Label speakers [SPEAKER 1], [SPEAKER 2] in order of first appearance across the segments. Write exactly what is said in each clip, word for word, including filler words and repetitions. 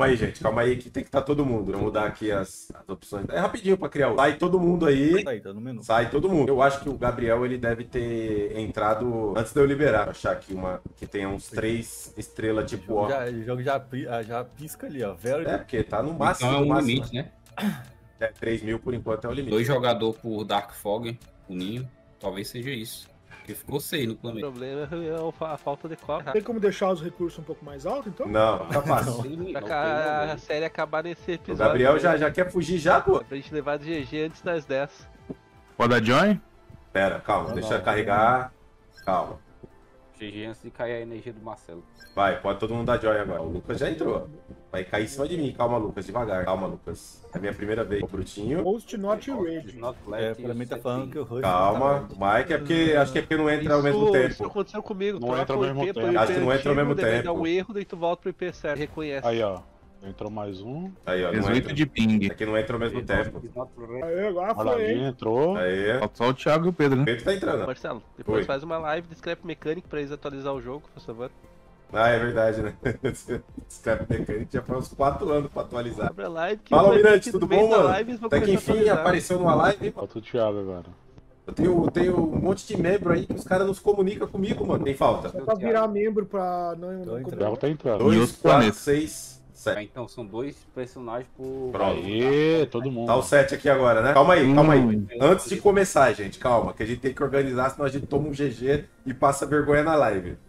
[SPEAKER 1] aí, gente. Calma aí que tem que estar todo mundo. Vou mudar aqui as, as opções. É rapidinho pra criar o... Sai todo mundo aí.
[SPEAKER 2] Sai, tá no menu.
[SPEAKER 1] Sai todo mundo. Eu acho que o Gabriel, ele deve ter entrado antes de eu liberar. Vou achar aqui uma que tenha uns três estrelas, tipo,
[SPEAKER 2] O
[SPEAKER 1] ó.
[SPEAKER 2] jogo já, o jogo já, pi- ah, já pisca ali, ó. Very
[SPEAKER 1] É, porque tá no máximo.
[SPEAKER 3] Então é
[SPEAKER 1] no
[SPEAKER 3] um
[SPEAKER 1] máximo,
[SPEAKER 3] limite, né?
[SPEAKER 1] É, três mil por enquanto é o limite.
[SPEAKER 3] Dois jogadores por Dark Fog, o Ninho. Talvez seja isso. Porque ficou seis no
[SPEAKER 4] O
[SPEAKER 3] planeta.
[SPEAKER 4] problema é a falta de copa.
[SPEAKER 5] Tem como deixar os recursos um pouco mais altos, então?
[SPEAKER 1] Não, tá fácil.
[SPEAKER 4] Pra cá, a série acabar nesse
[SPEAKER 1] O
[SPEAKER 4] episódio.
[SPEAKER 1] Gabriel já, já quer fugir já, pô.
[SPEAKER 4] Pra gente levar de G G antes das dez.
[SPEAKER 6] Pode dar join?
[SPEAKER 1] Pera, calma,
[SPEAKER 2] Não,
[SPEAKER 1] deixa eu
[SPEAKER 2] não,
[SPEAKER 1] carregar. Calma.
[SPEAKER 7] G G antes de cair a energia do Marcelo.
[SPEAKER 1] Vai, pode todo mundo dar joy agora. O Lucas já entrou. Vai cair em cima de mim. Calma, Lucas, devagar. Calma, Lucas. É a minha primeira vez. O Brutinho.
[SPEAKER 5] Host not ready.
[SPEAKER 2] É, pra mim tá falando que o Rush
[SPEAKER 1] Calma. O Mike é porque. Acho que é porque não entra ao mesmo
[SPEAKER 4] Isso, isso
[SPEAKER 1] tempo.
[SPEAKER 4] aconteceu comigo.
[SPEAKER 8] Não
[SPEAKER 4] Troca
[SPEAKER 8] entra ao
[SPEAKER 4] o
[SPEAKER 8] mesmo
[SPEAKER 4] I P pro
[SPEAKER 8] tempo.
[SPEAKER 4] I P
[SPEAKER 1] Acho que não entra ao
[SPEAKER 4] antigo,
[SPEAKER 1] mesmo
[SPEAKER 4] daí
[SPEAKER 1] tempo.
[SPEAKER 4] dá um erro, daí tu volta pro I P certo. Reconhece.
[SPEAKER 8] Aí, ó. Entrou mais um.
[SPEAKER 1] Aí, ó. Não
[SPEAKER 6] dezoito
[SPEAKER 1] entra.
[SPEAKER 6] de ping.
[SPEAKER 1] É que não entra ao mesmo tempo.
[SPEAKER 5] Aí, agora
[SPEAKER 8] Olha
[SPEAKER 5] foi,
[SPEAKER 8] ali,
[SPEAKER 5] hein?
[SPEAKER 8] entrou.
[SPEAKER 1] Aí.
[SPEAKER 6] Falta só o Thiago e o Pedro,
[SPEAKER 1] O
[SPEAKER 6] né?
[SPEAKER 1] Pedro tá entrando.
[SPEAKER 4] Marcelo, depois
[SPEAKER 1] Oi.
[SPEAKER 4] faz uma live de Scrap Mechanic pra eles atualizar o jogo, por favor.
[SPEAKER 1] Ah, é verdade, né? Scrap Mechanic já foi uns quatro anos pra atualizar.
[SPEAKER 4] Abre a live que
[SPEAKER 1] Fala,
[SPEAKER 4] vai ver
[SPEAKER 1] Almirante,
[SPEAKER 4] que
[SPEAKER 1] tudo
[SPEAKER 4] no meio
[SPEAKER 1] bom,
[SPEAKER 4] da
[SPEAKER 1] mano?
[SPEAKER 4] live eles vão
[SPEAKER 1] Até que
[SPEAKER 4] começar a
[SPEAKER 1] enfim
[SPEAKER 4] atualizar.
[SPEAKER 1] apareceu numa live.
[SPEAKER 8] Falta o Thiago agora.
[SPEAKER 1] Eu tenho, tenho um monte de membro aí que os caras não se comunicam comigo, mano. Tem falta.
[SPEAKER 5] Só pra virar membro pra não...
[SPEAKER 2] Tô
[SPEAKER 5] não
[SPEAKER 2] entrando.
[SPEAKER 8] O Thiago tá entrando.
[SPEAKER 6] Em
[SPEAKER 1] Dois,
[SPEAKER 6] outro
[SPEAKER 1] quatro,
[SPEAKER 6] planeta.
[SPEAKER 1] seis,
[SPEAKER 7] Ah,
[SPEAKER 1] sete.
[SPEAKER 7] então são dois personagens por.
[SPEAKER 1] Pronto.
[SPEAKER 8] Aí, todo mundo.
[SPEAKER 1] Tá o sete aqui agora, né? Calma aí, calma aí.
[SPEAKER 6] Hum.
[SPEAKER 1] Antes de começar, gente, calma. Que a gente tem que organizar, senão a gente toma um G G e passa vergonha na live.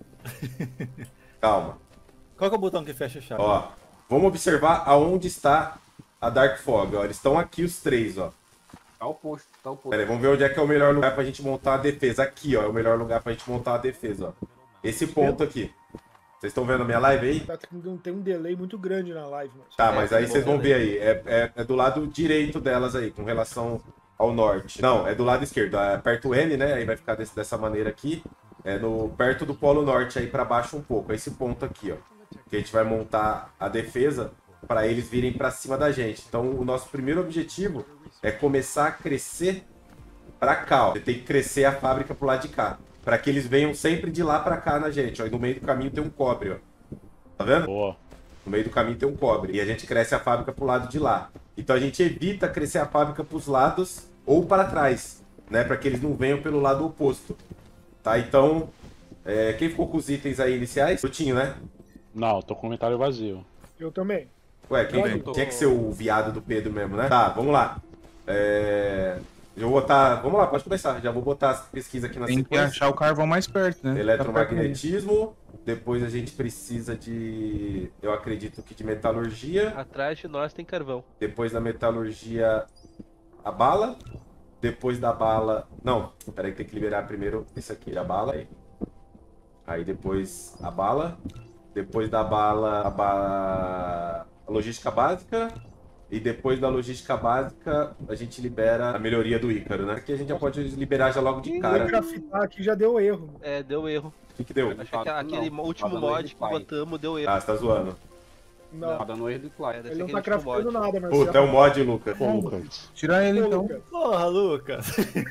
[SPEAKER 1] Calma.
[SPEAKER 2] Qual que é o botão que fecha a chave?
[SPEAKER 1] Ó, vamos observar aonde está a Dark Fog, ó. Eles estão aqui os três, ó.
[SPEAKER 7] Tá o posto, tá o posto.
[SPEAKER 1] Pera aí, vamos ver onde é que é o melhor lugar pra gente montar a defesa. Aqui, ó, é o melhor lugar pra gente montar a defesa, ó. Esse ponto aqui. Vocês estão vendo a minha live aí?
[SPEAKER 5] Tá tendo- Tem um delay muito grande na live, mas...
[SPEAKER 1] Tá,
[SPEAKER 4] É,
[SPEAKER 1] mas aí
[SPEAKER 4] tem
[SPEAKER 1] vocês
[SPEAKER 4] bom
[SPEAKER 1] vão ver aí. É, é, é do lado direito delas aí, com relação ao norte. Não, é do lado esquerdo. Aperta o N, né? Aí vai ficar desse- dessa maneira aqui. É no, perto do polo norte aí pra baixo um pouco. Esse ponto aqui, ó. Que a gente vai montar a defesa para eles virem para cima da gente. Então, o nosso primeiro objetivo é começar a crescer para cá, ó. Tem que crescer a fábrica pro lado de cá, para que eles venham sempre de lá para cá na gente, ó. E no meio do caminho tem um cobre, ó. Tá vendo?
[SPEAKER 8] Boa.
[SPEAKER 1] No meio do caminho tem um cobre. E a gente cresce a fábrica pro lado de lá. Então a gente evita crescer a fábrica pros lados ou para trás, né? Para que eles não venham pelo lado oposto. Tá? Então, é, quem ficou com os itens aí iniciais? Brutinho, né?
[SPEAKER 8] Não, tô com o comentário vazio.
[SPEAKER 5] Eu também.
[SPEAKER 1] Ué, quem
[SPEAKER 5] Também.
[SPEAKER 1] tinha que ser o viado do Pedro mesmo, né? Tá, vamos lá. É... Eu vou botar... Vamos lá, pode começar. Já vou botar as pesquisas aqui na
[SPEAKER 6] Tem que
[SPEAKER 1] sequência.
[SPEAKER 6] achar o carvão mais perto, né?
[SPEAKER 1] Eletromagnetismo. Depois a gente precisa de... Eu acredito que de metalurgia.
[SPEAKER 4] Atrás de nós tem carvão.
[SPEAKER 1] Depois da metalurgia, a bala. Depois da bala... Não, peraí que tem que liberar primeiro esse aqui, a bala. Aí, aí depois a bala. Depois da bala, a bala... a logística básica. E depois da logística básica, a gente libera a melhoria do Ícaro, né? Aqui a gente já pode liberar já logo de
[SPEAKER 5] Quem
[SPEAKER 1] cara.
[SPEAKER 5] grafitar aqui já deu erro.
[SPEAKER 4] É, deu erro.
[SPEAKER 1] O que, que deu?
[SPEAKER 4] Acho que aquele
[SPEAKER 7] Não,
[SPEAKER 4] último
[SPEAKER 7] tá dando
[SPEAKER 4] mod
[SPEAKER 7] erro de
[SPEAKER 4] que
[SPEAKER 7] pai.
[SPEAKER 4] botamos deu erro.
[SPEAKER 1] Ah, você tá zoando.
[SPEAKER 5] Não,
[SPEAKER 7] Tá dando erro do Clay.
[SPEAKER 4] É, deve
[SPEAKER 5] ele
[SPEAKER 4] ser
[SPEAKER 5] não tá
[SPEAKER 4] aquele último
[SPEAKER 5] craftando
[SPEAKER 4] mod.
[SPEAKER 5] nada, Marcelo.
[SPEAKER 1] Puta, é um mod, Lucas.
[SPEAKER 8] Pô, Lucas.
[SPEAKER 6] Tira ele
[SPEAKER 5] Pô,
[SPEAKER 6] então.
[SPEAKER 5] Lucas.
[SPEAKER 2] Porra, Lucas.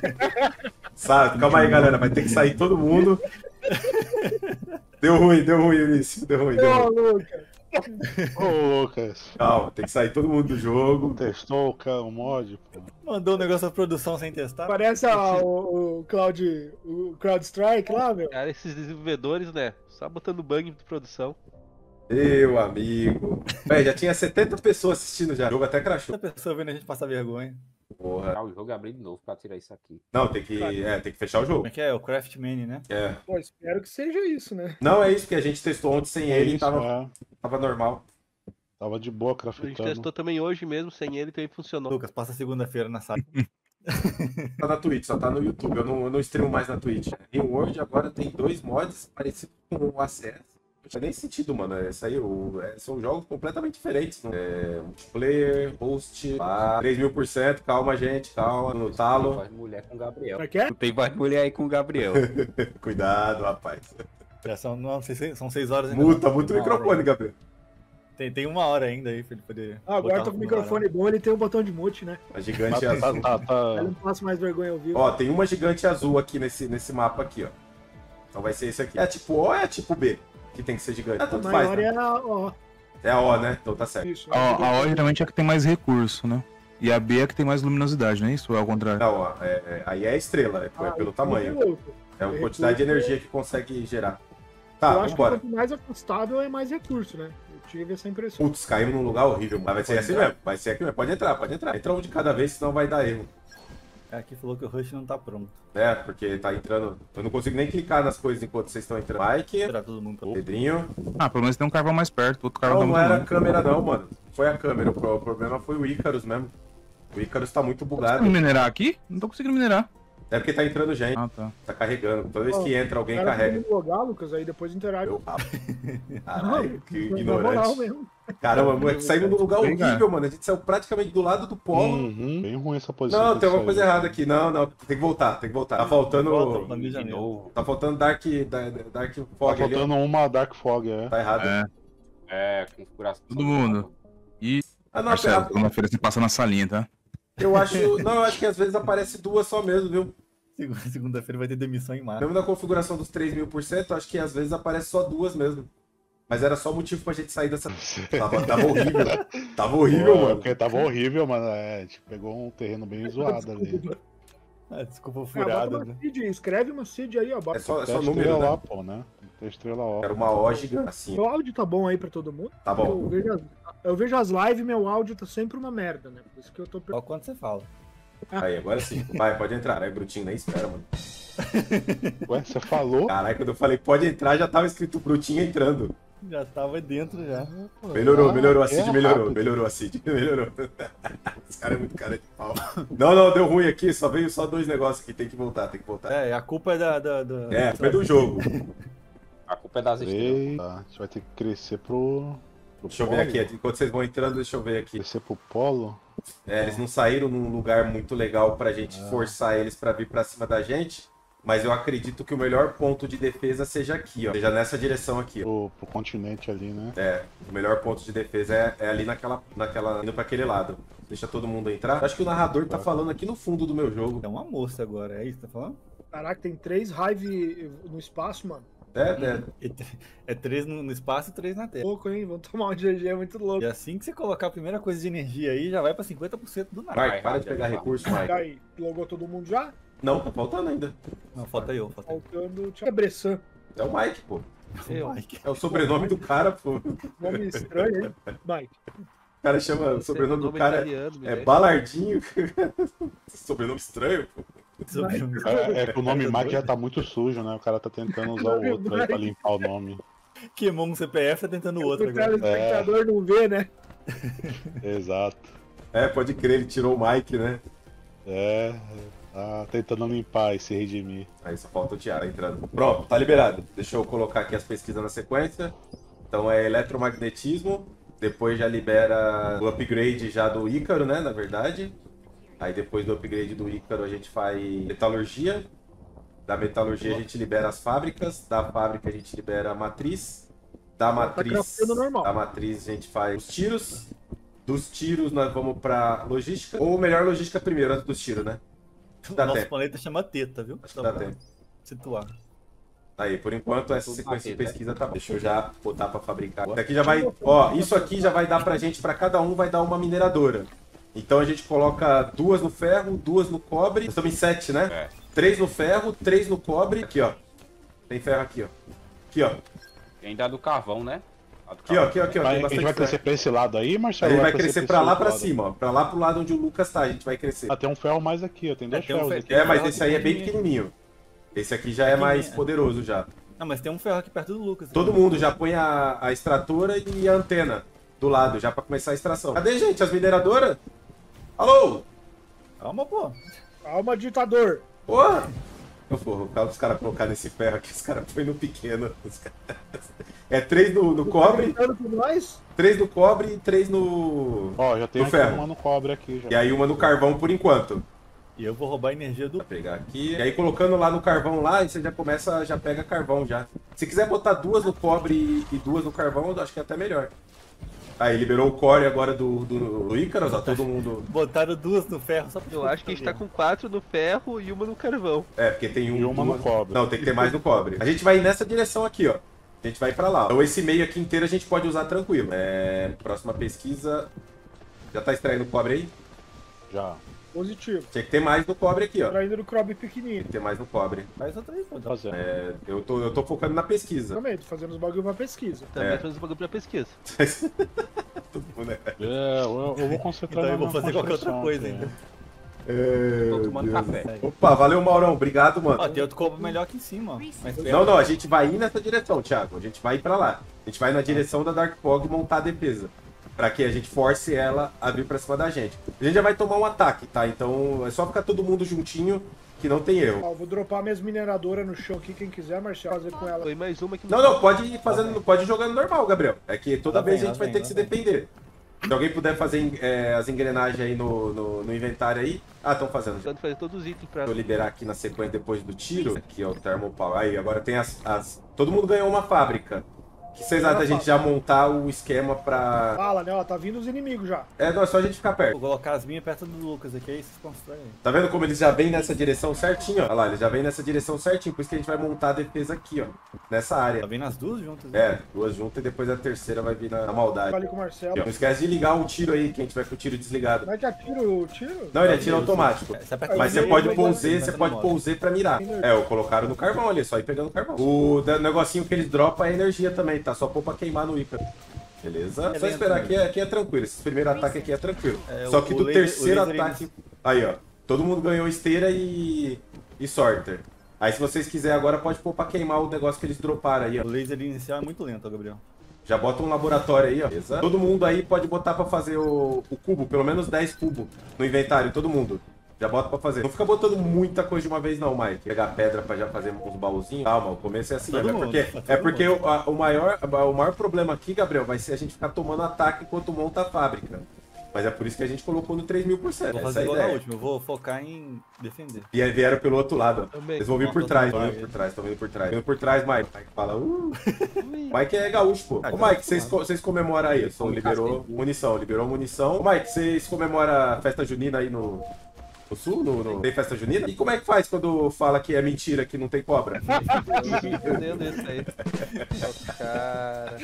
[SPEAKER 1] Sabe, calma aí, galera. Vai ter que sair todo mundo. Deu ruim, deu ruim, Vinícius. Deu ruim, deu
[SPEAKER 5] Ô,
[SPEAKER 1] ruim.
[SPEAKER 5] Lucas.
[SPEAKER 8] Ô, Lucas.
[SPEAKER 1] Calma, tem que sair todo mundo do jogo.
[SPEAKER 8] Testou o ca- o mod, pô.
[SPEAKER 2] Mandou o negócio da produção sem testar.
[SPEAKER 5] Parece a, o, o Cloud... O CrowdStrike lá, meu.
[SPEAKER 4] Cara, esses desenvolvedores, né? Só botando bug de produção.
[SPEAKER 1] Meu amigo. Véi, já tinha setenta pessoas assistindo já. O jogo até crashou.
[SPEAKER 2] Essa pessoa vendo a gente passar vergonha.
[SPEAKER 1] Porra.
[SPEAKER 7] Tá o jogo e abrir de novo pra tirar isso aqui.
[SPEAKER 1] Não, tem que, é, tem que fechar o
[SPEAKER 2] Como
[SPEAKER 1] jogo.
[SPEAKER 2] é que é? O Craftman, né?
[SPEAKER 1] É.
[SPEAKER 5] Pô, espero que seja isso, né?
[SPEAKER 1] Não, é isso que a gente testou ontem sem
[SPEAKER 8] É
[SPEAKER 1] ele e
[SPEAKER 8] isso,
[SPEAKER 1] tava,
[SPEAKER 8] é.
[SPEAKER 1] tava normal.
[SPEAKER 8] Tava de boa
[SPEAKER 4] A gente
[SPEAKER 8] craftando.
[SPEAKER 4] testou também hoje mesmo, sem ele também funcionou.
[SPEAKER 2] Lucas, passa segunda-feira na sala.
[SPEAKER 1] Tá na Twitch, só tá no YouTube. Eu não, eu não streamo mais na Twitch. New World agora tem dois mods parecidos com o Acesso. Não faz nem sentido, mano. Esse aí, o, é, são jogos completamente diferentes. Né? É, multiplayer, host, ah, três mil por cento. Calma, gente, calma. No
[SPEAKER 7] Tem
[SPEAKER 1] talo.
[SPEAKER 7] voz de mulher com o Gabriel.
[SPEAKER 5] Como é que é?
[SPEAKER 7] Não tem voz de mulher aí com o Gabriel.
[SPEAKER 1] Cuidado, rapaz.
[SPEAKER 2] Já são, não, sei se- são seis horas ainda.
[SPEAKER 1] Muta,
[SPEAKER 2] não.
[SPEAKER 1] muta o
[SPEAKER 2] Tem uma hora
[SPEAKER 1] microfone,
[SPEAKER 2] ainda.
[SPEAKER 1] Gabriel.
[SPEAKER 2] Tem, tem uma hora ainda aí pra ele poder.
[SPEAKER 5] Ah, agora
[SPEAKER 2] botar
[SPEAKER 5] tô com o
[SPEAKER 2] no
[SPEAKER 5] microfone
[SPEAKER 2] ar, né?
[SPEAKER 5] bom, ele tem um botão de mute, né?
[SPEAKER 1] A gigante
[SPEAKER 8] Tá, tá,
[SPEAKER 1] azul.
[SPEAKER 8] tá,
[SPEAKER 5] Aí
[SPEAKER 8] tá.
[SPEAKER 5] não passo mais vergonha ao vivo.
[SPEAKER 1] Ó, tem uma gigante azul aqui nesse, nesse mapa aqui, ó. Então vai ser esse aqui. É tipo O ou é tipo B? Que tem que ser gigante. Ah,
[SPEAKER 5] A
[SPEAKER 1] tanto faz,
[SPEAKER 5] maior
[SPEAKER 1] né?
[SPEAKER 5] é a... Ó,
[SPEAKER 1] É a O, né? Então tá certo.
[SPEAKER 5] Isso.
[SPEAKER 6] A, a O geralmente é a que tem mais recurso, né? E a B é a que tem mais luminosidade, não é isso? Ou é ao contrário?
[SPEAKER 1] Não, ó, é- é- aí é a estrela, é, é
[SPEAKER 5] Ah,
[SPEAKER 1] pelo
[SPEAKER 5] então
[SPEAKER 1] tamanho.
[SPEAKER 5] é outro.
[SPEAKER 1] É a
[SPEAKER 5] é
[SPEAKER 1] quantidade de
[SPEAKER 5] recurso,
[SPEAKER 1] energia que consegue gerar.
[SPEAKER 5] Eu
[SPEAKER 1] Tá,
[SPEAKER 5] acho
[SPEAKER 1] vambora.
[SPEAKER 5] que quanto mais afastado é mais recurso, né? Eu tive essa impressão.
[SPEAKER 1] Putz, caímos num lugar horrível, mas vai ser assim mesmo. Vai ser aqui mesmo. Pode entrar, pode entrar. Entra um de cada vez, senão vai dar erro.
[SPEAKER 2] Aqui falou que o Rush não tá pronto.
[SPEAKER 1] É, porque tá entrando. Eu não consigo nem clicar nas coisas enquanto vocês estão entrando. Mike,
[SPEAKER 2] Esperar todo mundo pra...
[SPEAKER 1] Pedrinho.
[SPEAKER 6] Ah, pelo menos tem um carvão mais perto, outro carvão
[SPEAKER 1] Não,
[SPEAKER 6] tá
[SPEAKER 1] não
[SPEAKER 6] muito
[SPEAKER 1] era a
[SPEAKER 6] longe.
[SPEAKER 1] câmera não, mano. Foi a câmera. O pro- o problema foi o Icarus mesmo. O Icarus tá muito
[SPEAKER 6] Tá
[SPEAKER 1] bugado.
[SPEAKER 6] conseguindo minerar aqui? Não tô conseguindo minerar.
[SPEAKER 1] É porque tá entrando gente.
[SPEAKER 6] Ah, tá.
[SPEAKER 1] Tá carregando. Toda vez que entra alguém
[SPEAKER 5] Cara,
[SPEAKER 1] carrega.
[SPEAKER 5] tem que logar, Lucas, aí depois interage.
[SPEAKER 1] Eu... Caralho, que
[SPEAKER 5] Na moral
[SPEAKER 1] ignorante.
[SPEAKER 5] mesmo.
[SPEAKER 1] Caramba, moleque, saímos num lugar
[SPEAKER 6] Bem, cara.
[SPEAKER 1] horrível, mano. A gente saiu praticamente do lado do polo.
[SPEAKER 8] Uhum. Bem ruim essa posição.
[SPEAKER 1] Não,
[SPEAKER 8] que
[SPEAKER 1] tem alguma
[SPEAKER 8] saiu.
[SPEAKER 1] coisa errada aqui. Não, não. Tem que voltar, tem que voltar. Tá faltando.
[SPEAKER 2] Volta,
[SPEAKER 3] De
[SPEAKER 2] planejamento.
[SPEAKER 3] novo.
[SPEAKER 1] Tá faltando Dark, da- Dark
[SPEAKER 8] Tá
[SPEAKER 1] Fog ali. ó.
[SPEAKER 8] faltando uma Dark Fog, é.
[SPEAKER 1] Tá errado.
[SPEAKER 6] É,
[SPEAKER 3] É, configuração.
[SPEAKER 6] todo mundo. E,
[SPEAKER 1] Ah, não,
[SPEAKER 6] Marcelo,
[SPEAKER 1] pera-
[SPEAKER 6] segunda-feira você passa na salinha, tá?
[SPEAKER 1] eu acho. Não, eu acho que às vezes aparece duas só mesmo, viu?
[SPEAKER 2] Segunda- Segunda-feira vai ter demissão em março.
[SPEAKER 1] Mesmo na configuração dos três mil por cento, acho que às vezes aparece só duas mesmo. Mas era só motivo pra gente sair dessa. Tava, tava horrível. Tava horrível,
[SPEAKER 8] Pô,
[SPEAKER 1] mano.
[SPEAKER 8] Porque tava horrível, mano. É, a gente pegou um terreno bem zoado ali.
[SPEAKER 2] Ah, desculpa
[SPEAKER 5] Ah, bota
[SPEAKER 2] furada.
[SPEAKER 5] uma
[SPEAKER 2] né?
[SPEAKER 5] seed, escreve uma seed aí, ó. Bota.
[SPEAKER 1] É só, é
[SPEAKER 8] Tem
[SPEAKER 1] só
[SPEAKER 8] a
[SPEAKER 1] número,
[SPEAKER 8] estrela
[SPEAKER 1] né?
[SPEAKER 8] lá, pô, né? Tem a estrela ó.
[SPEAKER 1] Era uma O gigante assim.
[SPEAKER 5] O áudio tá bom aí pra todo mundo?
[SPEAKER 1] Tá
[SPEAKER 5] Eu
[SPEAKER 1] bom.
[SPEAKER 5] vejo, as, eu vejo as lives, meu áudio tá sempre uma merda, né? Por isso que eu tô
[SPEAKER 2] Ó, quanto você fala.
[SPEAKER 1] Aí, agora sim. Vai, pode entrar. Aí, Brutinho, nem espera, mano.
[SPEAKER 8] Ué, você falou?
[SPEAKER 1] Caralho, quando eu falei pode entrar, já tava escrito Brutinho entrando.
[SPEAKER 2] Já tava dentro já.
[SPEAKER 1] Melhorou,
[SPEAKER 8] Ah,
[SPEAKER 1] melhorou. A
[SPEAKER 8] é
[SPEAKER 1] Cid melhorou,
[SPEAKER 8] rápido.
[SPEAKER 1] melhorou a Cid. Melhorou. Esse cara é muito cara de pau. Não, não, deu ruim aqui. Só veio só dois negócios aqui. Tem que voltar, tem que voltar.
[SPEAKER 2] É, a culpa é da. da, da...
[SPEAKER 1] É, foi do jogo.
[SPEAKER 3] A culpa é das estrelas.
[SPEAKER 8] Eita, a gente vai ter que crescer pro. pro
[SPEAKER 1] Deixa eu ver
[SPEAKER 8] polo.
[SPEAKER 1] aqui. Enquanto vocês vão entrando, deixa eu ver aqui.
[SPEAKER 8] Crescer pro polo.
[SPEAKER 1] É, eles não saíram num lugar muito legal pra gente forçar eles pra vir pra cima da gente. Mas eu acredito que o melhor ponto de defesa seja aqui, ó. Seja nessa direção aqui, ó.
[SPEAKER 8] Pro, pro continente ali, né?
[SPEAKER 1] É, o melhor ponto de defesa é, é ali naquela, naquela. Indo pra aquele lado. Deixa todo mundo entrar. Eu acho que o narrador tá falando aqui no fundo do meu jogo.
[SPEAKER 2] É uma moça agora, é isso que tá falando?
[SPEAKER 5] Caraca, tem três Hive no espaço, mano.
[SPEAKER 1] É, é.
[SPEAKER 2] É tr- É três no no espaço e três na Terra.
[SPEAKER 5] Louco, hein? Vamos tomar um G G, é muito louco.
[SPEAKER 2] E assim que você colocar a primeira coisa de energia aí, já vai pra cinquenta por cento do nada.
[SPEAKER 1] Mike, para de pegar recurso, Mike.
[SPEAKER 5] Aí, logou todo mundo já?
[SPEAKER 1] Não, tá faltando ainda.
[SPEAKER 2] Não, falta eu, falta eu.
[SPEAKER 5] Faltando. Tinha Bressan.
[SPEAKER 1] É o Mike, pô.
[SPEAKER 2] O Mike.
[SPEAKER 1] É o sobrenome do cara, pô.
[SPEAKER 5] Nome estranho, hein? Mike.
[SPEAKER 1] O cara chama. O sobrenome do
[SPEAKER 4] Nome
[SPEAKER 1] cara
[SPEAKER 4] italiano, me
[SPEAKER 1] é
[SPEAKER 4] deixa.
[SPEAKER 1] Balardinho. Sobrenome estranho, pô.
[SPEAKER 2] Sobrenome.
[SPEAKER 8] É, é que o nome Mike já tá muito sujo, né? O cara tá tentando usar o outro aí pra limpar o nome.
[SPEAKER 2] Queimou um C P F, tá tentando o outro
[SPEAKER 5] O cara, o
[SPEAKER 2] agora.
[SPEAKER 5] espectador não vê, né?
[SPEAKER 8] Exato.
[SPEAKER 1] É, pode crer, ele tirou o Mike, né?
[SPEAKER 8] É, tá tentando limpar e se redimir.
[SPEAKER 1] Aí só falta o Tiara entrando. Pronto, tá liberado. Deixa eu colocar aqui as pesquisas na sequência. Então é eletromagnetismo. Depois já libera o upgrade já do Ícaro, né? Na verdade. Aí depois do upgrade do Ícaro a gente faz metalurgia. Da metalurgia a gente libera as fábricas. Da fábrica a gente libera a matriz. Da matriz,
[SPEAKER 5] craftando normal.
[SPEAKER 1] da matriz a gente faz os tiros. Dos tiros nós vamos pra logística. Ou melhor, logística primeiro, antes dos tiros, né? Dá
[SPEAKER 2] Nosso
[SPEAKER 1] tempo.
[SPEAKER 2] planeta chama Teta, viu?
[SPEAKER 1] Acho que dá
[SPEAKER 2] pra
[SPEAKER 1] tempo.
[SPEAKER 2] Situar.
[SPEAKER 1] Aí, por enquanto, essa
[SPEAKER 3] Tudo
[SPEAKER 1] sequência de
[SPEAKER 3] aqui, né?
[SPEAKER 1] pesquisa tá bom. Deixa eu já botar pra fabricar. Isso aqui já vai, ó, isso aqui já vai dar pra gente, pra cada um vai dar uma mineradora. Então a gente coloca duas no ferro, duas no cobre. Nós estamos em sete, né?
[SPEAKER 3] É.
[SPEAKER 1] Três no ferro, três no cobre. Aqui, ó. Tem ferro aqui, ó. Aqui, ó.
[SPEAKER 3] E ainda a do carvão, né? A do
[SPEAKER 1] Aqui, ó,
[SPEAKER 3] carvão
[SPEAKER 1] aqui, ó, aqui, ó.
[SPEAKER 8] Vai-
[SPEAKER 1] Tem
[SPEAKER 8] a gente
[SPEAKER 1] bastante
[SPEAKER 8] vai crescer
[SPEAKER 1] ferro.
[SPEAKER 8] pra esse lado aí, Marcelo?
[SPEAKER 1] A gente
[SPEAKER 8] ou
[SPEAKER 1] vai crescer pra
[SPEAKER 8] esse
[SPEAKER 1] lá,
[SPEAKER 8] outro
[SPEAKER 1] pra
[SPEAKER 8] lado?
[SPEAKER 1] cima, ó. Pra lá, pro lado onde o Lucas tá, a gente vai crescer.
[SPEAKER 8] Ah, tem um ferro mais aqui, ó. Tem dois
[SPEAKER 2] tem um
[SPEAKER 8] ferros
[SPEAKER 2] fe-
[SPEAKER 8] aqui.
[SPEAKER 2] tem
[SPEAKER 1] É, mas
[SPEAKER 2] ferro
[SPEAKER 1] esse aí é bem
[SPEAKER 2] pequenininho.
[SPEAKER 1] pequenininho. Esse aqui já é mais
[SPEAKER 2] Pequenininho.
[SPEAKER 1] poderoso já.
[SPEAKER 2] Não, mas tem um ferro aqui perto do Lucas.
[SPEAKER 1] Todo mundo já põe a, a extratora e a antena do lado, já pra começar a extração. Cadê, gente? As mineradoras? Alô?
[SPEAKER 2] Calma, pô.
[SPEAKER 5] Calma, ditador.
[SPEAKER 1] Porra! Eu porra, o cara dos caras colocar nesse ferro aqui, os caras põem no pequeno. Os caras- É três no, no cobre,
[SPEAKER 5] Tá com nós?
[SPEAKER 1] três no cobre e três no.
[SPEAKER 8] Ó, já tem
[SPEAKER 1] No
[SPEAKER 8] aqui
[SPEAKER 1] ferro.
[SPEAKER 8] uma no cobre aqui já.
[SPEAKER 1] E aí uma no carvão por enquanto.
[SPEAKER 2] E eu vou roubar a energia do.
[SPEAKER 1] Vou pegar aqui. E aí colocando lá no carvão lá, aí você já começa, já pega carvão já. Se quiser botar duas no cobre e, e duas no carvão, eu acho que é até melhor. Aí liberou o core agora do, do, do Ícaro, ó, todo mundo.
[SPEAKER 2] Botaram duas no ferro só pra
[SPEAKER 4] Eu acho que a gente tá com quatro no ferro e uma no carvão.
[SPEAKER 1] É, porque tem um.
[SPEAKER 8] E uma no
[SPEAKER 1] duas-
[SPEAKER 8] cobre.
[SPEAKER 1] Não, tem que ter mais no cobre. A gente vai nessa direção aqui, ó. A gente vai pra lá. Então esse meio aqui inteiro a gente pode usar tranquilo. É, próxima pesquisa. Já tá extraindo cobre aí?
[SPEAKER 8] Já.
[SPEAKER 5] Positivo.
[SPEAKER 1] Tinha que ter mais no cobre aqui, ó.
[SPEAKER 5] Traindo no crop
[SPEAKER 1] Tem
[SPEAKER 5] pequenininho.
[SPEAKER 1] que ter mais no cobre.
[SPEAKER 2] Faz outra aí, pô.
[SPEAKER 8] Fazendo.
[SPEAKER 1] É, eu, tô, eu tô focando na pesquisa.
[SPEAKER 5] Também, tô fazendo os bagulho pra pesquisa.
[SPEAKER 4] Também
[SPEAKER 1] É.
[SPEAKER 4] faz um bagulho pra pesquisa.
[SPEAKER 1] Todo mundo é-
[SPEAKER 8] É, eu, eu vou concentrar
[SPEAKER 2] Então eu
[SPEAKER 8] na
[SPEAKER 2] vou fazer qualquer outra
[SPEAKER 8] construção
[SPEAKER 2] coisa
[SPEAKER 8] aqui.
[SPEAKER 2] ainda.
[SPEAKER 1] É,
[SPEAKER 7] Tô tomando
[SPEAKER 1] Deus.
[SPEAKER 7] café.
[SPEAKER 1] Opa, valeu, Maurão. Obrigado, mano.
[SPEAKER 2] Ó, tem outro copo melhor aqui em cima, ó. Mais perto.
[SPEAKER 1] Não, não, a gente vai ir nessa direção, Thiago. A gente vai ir pra lá. A gente vai na direção da Dark Fog montar a defesa. Pra que a gente force ela a vir pra cima da gente. A gente já vai tomar um ataque, tá? Então é só ficar todo mundo juntinho que não tem erro.
[SPEAKER 5] Ó, vou dropar minhas mineradoras no chão aqui, quem quiser, Marcelo, fazer com ela.
[SPEAKER 4] Foi mais uma que
[SPEAKER 1] Não, não, pode ir fazendo, pode ir jogando normal, Gabriel. É que toda
[SPEAKER 2] Lá
[SPEAKER 1] vez
[SPEAKER 2] vem,
[SPEAKER 1] a gente
[SPEAKER 2] lá
[SPEAKER 1] vai
[SPEAKER 2] vem,
[SPEAKER 1] ter que
[SPEAKER 2] lá
[SPEAKER 1] se defender. Se alguém puder fazer é, as engrenagens aí no, no, no inventário aí. Ah, estão fazendo já.
[SPEAKER 4] tentando fazer todos os itens pra.
[SPEAKER 1] Vou liberar aqui na sequência depois do tiro. Aqui, ó, o Thermopower. Aí, agora tem as, as... Todo mundo ganhou uma fábrica. O que vocês acham da gente já montar o esquema pra...
[SPEAKER 5] Fala, né? Ó, tá vindo os inimigos já.
[SPEAKER 1] É, não, é só a gente ficar perto.
[SPEAKER 2] Vou colocar as minhas perto do Lucas aqui, aí vocês constroem.
[SPEAKER 1] Tá vendo como eles já vêm nessa direção certinho, ó? Olha lá, eles já vêm nessa direção certinho. Por isso que a gente vai montar a defesa aqui, ó. Nessa área.
[SPEAKER 2] Tá vendo as duas juntas? né?
[SPEAKER 1] É, duas juntas e depois a terceira vai vir na, na maldade.
[SPEAKER 5] Falei com o Marcelo.
[SPEAKER 1] Não esquece de ligar o tiro aí, que a gente vai com o tiro desligado.
[SPEAKER 5] Como é que atira o tiro?
[SPEAKER 1] Não, ele atira automático.
[SPEAKER 2] Você aperta
[SPEAKER 1] Mas
[SPEAKER 2] o
[SPEAKER 1] você
[SPEAKER 2] meio,
[SPEAKER 1] pode
[SPEAKER 2] ele
[SPEAKER 1] pôr o
[SPEAKER 2] vai-
[SPEAKER 1] Z,
[SPEAKER 2] vai
[SPEAKER 1] você
[SPEAKER 2] dando
[SPEAKER 1] pode
[SPEAKER 2] modo.
[SPEAKER 1] pôr o Z pra mirar. É, o colocaram no carvão ali, só ir pegando carvão. O da- negocinho que eles dropam é energia também, tá? Só pôr pra queimar no Ícaro. Beleza?
[SPEAKER 2] É
[SPEAKER 1] Só
[SPEAKER 2] lento,
[SPEAKER 1] esperar
[SPEAKER 2] né?
[SPEAKER 1] aqui, é- aqui é tranquilo. Esse primeiro ataque aqui é tranquilo.
[SPEAKER 2] É,
[SPEAKER 1] Só
[SPEAKER 2] o-
[SPEAKER 1] que
[SPEAKER 2] o
[SPEAKER 1] do
[SPEAKER 2] laser-
[SPEAKER 1] terceiro
[SPEAKER 2] o laser
[SPEAKER 1] ataque... Aí, ó. Todo mundo ganhou esteira e... e sorter. Aí se vocês quiserem agora, pode pôr pra queimar o negócio que eles droparam aí, ó.
[SPEAKER 2] O laser inicial é muito lento, ó, Gabriel.
[SPEAKER 1] Já bota um laboratório aí, ó. Beleza? Todo mundo aí pode botar pra fazer o, o cubo, pelo menos dez cubos no inventário, todo mundo. Já bota pra fazer. Não fica botando muita coisa de uma vez não, Mike. Pegar pedra pra já fazer uns baúzinhos. Calma, o começo é assim
[SPEAKER 2] Todo
[SPEAKER 1] mesmo. É
[SPEAKER 2] mundo,
[SPEAKER 1] porque,
[SPEAKER 2] todo
[SPEAKER 1] é porque
[SPEAKER 2] mundo.
[SPEAKER 1] o, a- o, maior, o maior problema aqui, Gabriel, vai ser a gente ficar tomando ataque enquanto monta a fábrica. Mas é por isso que a gente colocou no três mil por cento.
[SPEAKER 2] Vou
[SPEAKER 1] Essa é
[SPEAKER 2] fazer
[SPEAKER 1] a
[SPEAKER 2] igual na
[SPEAKER 1] ideia.
[SPEAKER 2] última, eu vou focar em defender.
[SPEAKER 1] E aí vieram pelo outro lado, ó.
[SPEAKER 4] Também.
[SPEAKER 1] Eles vão vir por
[SPEAKER 2] Nossa,
[SPEAKER 1] trás,
[SPEAKER 2] tô
[SPEAKER 1] estão vindo
[SPEAKER 2] vendo.
[SPEAKER 1] por trás, estão vindo por trás. Vindo por trás, Mike. Mike fala, uh. Mike é gaúcho, pô.
[SPEAKER 2] Ah,
[SPEAKER 1] Ô,
[SPEAKER 2] então
[SPEAKER 1] Mike, vocês, co- vocês comemoram aí. Só liberou munição, liberou munição. Ô, Mike, vocês comemoram a festa junina aí no, no sul? No, no- Tem festa junina? E como é que faz quando fala que é mentira, que não tem cobra?
[SPEAKER 4] Meu Deus desse aí. Nossa, cara.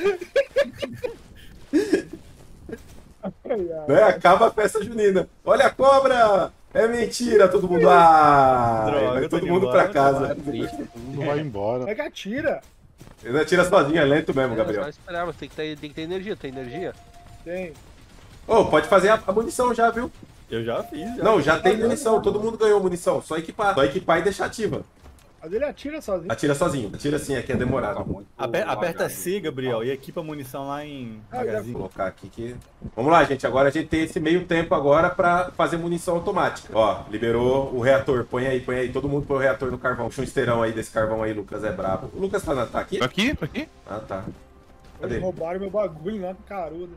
[SPEAKER 5] Ai, ai.
[SPEAKER 1] Né? Acaba a festa junina. Olha a cobra! É mentira, todo mundo. Ah!
[SPEAKER 2] Droga,
[SPEAKER 1] vai
[SPEAKER 2] eu tô
[SPEAKER 1] todo
[SPEAKER 2] indo
[SPEAKER 1] mundo
[SPEAKER 2] embora,
[SPEAKER 1] pra casa.
[SPEAKER 7] É triste.
[SPEAKER 8] Não vai embora.
[SPEAKER 5] Como é que atira?
[SPEAKER 1] Ele atira sozinho, é lento mesmo,
[SPEAKER 4] É,
[SPEAKER 1] Gabriel.
[SPEAKER 4] só esperar, mas tem que, ter, tem que ter energia. Tem energia?
[SPEAKER 5] Tem.
[SPEAKER 1] Ô, pode fazer a, a munição já, viu?
[SPEAKER 2] Eu já fiz. Já.
[SPEAKER 1] Não, já tem munição, todo mundo ganhou munição. Só equipar. Só equipar e deixar ativa.
[SPEAKER 5] Mas ele atira sozinho.
[SPEAKER 1] Atira sozinho. Atira assim, aqui é
[SPEAKER 7] Tá
[SPEAKER 1] demorado.
[SPEAKER 7] muito
[SPEAKER 2] Aper- aperta
[SPEAKER 7] devagar.
[SPEAKER 2] C, Gabriel, e equipa a munição lá em
[SPEAKER 5] Ah, já
[SPEAKER 1] Vou
[SPEAKER 2] magazine.
[SPEAKER 1] colocar aqui que... Vamos lá, gente. Agora a gente tem esse meio tempo agora pra fazer munição automática. Ó, liberou o reator. Põe aí, põe aí. Todo mundo põe o reator no carvão. Puxa um esteirão aí desse carvão aí, Lucas. É brabo. O Lucas tá, na- tá aqui?
[SPEAKER 6] Tô aqui, tô aqui.
[SPEAKER 1] Ah, tá.
[SPEAKER 5] Eles
[SPEAKER 1] Cadê?
[SPEAKER 5] roubaram meu bagulho lá, caruda.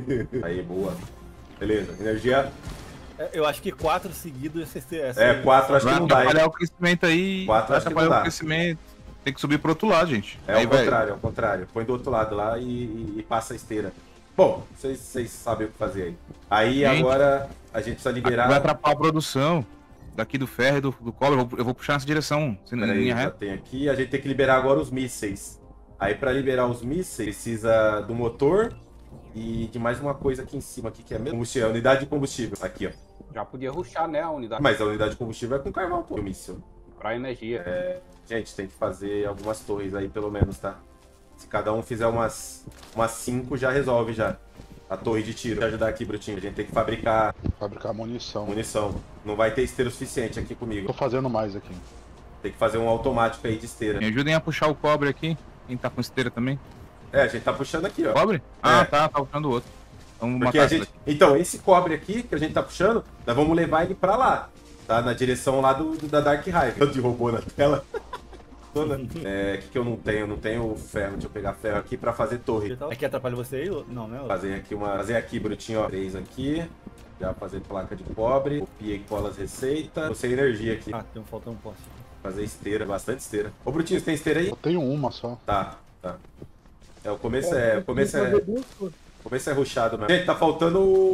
[SPEAKER 1] Aí, boa. Beleza. Energia...
[SPEAKER 2] É, Eu acho que quatro seguidos essa, essa
[SPEAKER 1] É, quatro acho que
[SPEAKER 6] Vai
[SPEAKER 1] não dá, hein?
[SPEAKER 6] atrapalhar o crescimento aí.
[SPEAKER 1] Quatro
[SPEAKER 6] vai
[SPEAKER 1] acho que não
[SPEAKER 6] atrapalhar
[SPEAKER 1] dá.
[SPEAKER 6] o crescimento. Tem que subir pro outro lado, gente.
[SPEAKER 1] É
[SPEAKER 6] Aí
[SPEAKER 1] o
[SPEAKER 6] vai-
[SPEAKER 1] contrário, é o contrário. Põe do outro lado lá e, e- e passa a esteira. Bom, vocês vocês sabem o que fazer aí. Aí
[SPEAKER 6] Gente,
[SPEAKER 1] agora a gente precisa
[SPEAKER 6] Aqui
[SPEAKER 1] liberar...
[SPEAKER 6] vai atrapalhar a produção. Daqui do ferro e do, do cobre, eu vou, eu vou puxar nessa direção. Se na
[SPEAKER 1] Peraí,
[SPEAKER 6] linha
[SPEAKER 1] já
[SPEAKER 6] reta.
[SPEAKER 1] tem aqui. A gente tem que liberar agora os mísseis. Aí pra liberar os mísseis, precisa do motor e de mais uma coisa aqui em cima, aqui, que é mesmo combustível, a unidade de combustível. Aqui, ó.
[SPEAKER 7] Já podia ruxar, né, a unidade
[SPEAKER 1] Mas a unidade de combustível é com carvão, pô. O míssil.
[SPEAKER 7] pra energia.
[SPEAKER 1] Gente, tem que fazer algumas torres aí, pelo menos, tá? Se cada um fizer umas umas cinco, já resolve já. A torre de tiro. Pra ajudar aqui, Brutinho. A gente tem que fabricar
[SPEAKER 8] Fabricar munição.
[SPEAKER 1] munição. Não vai ter esteira suficiente aqui comigo.
[SPEAKER 8] Tô fazendo mais aqui.
[SPEAKER 1] Tem que fazer um automático aí de esteira.
[SPEAKER 6] Me ajudem a puxar o cobre aqui. Quem tá com esteira também?
[SPEAKER 1] É, a gente tá puxando aqui, ó.
[SPEAKER 6] Cobre? Ah,
[SPEAKER 1] É.
[SPEAKER 6] tá, tá puxando o outro. Então vamos
[SPEAKER 1] Porque
[SPEAKER 6] matar
[SPEAKER 1] a
[SPEAKER 6] esse
[SPEAKER 1] gente... Então, esse cobre aqui que a gente tá puxando, nós vamos levar ele pra lá. Tá? Na direção lá do, do- da Dark Hive. De robô na tela. Toda. É, o que, que eu não tenho? Eu não tenho ferro. Deixa eu pegar ferro aqui pra fazer torre.
[SPEAKER 2] Aqui atrapalha você aí? Não, né?
[SPEAKER 1] Fazer aqui uma. Fazer aqui, Brutinho, ó. Três aqui. Já fazer placa de cobre. Copia e cola as receitas. Você energia aqui.
[SPEAKER 2] Ah, tem um faltando um poste.
[SPEAKER 1] Fazer esteira, bastante esteira. Ô, Brutinho, você tem esteira aí?
[SPEAKER 8] Eu tenho uma só.
[SPEAKER 1] Tá, tá. É, o começo é. O começo é.
[SPEAKER 5] Fazer duas coisas.
[SPEAKER 1] O começo é rushado mesmo. Gente, tá faltando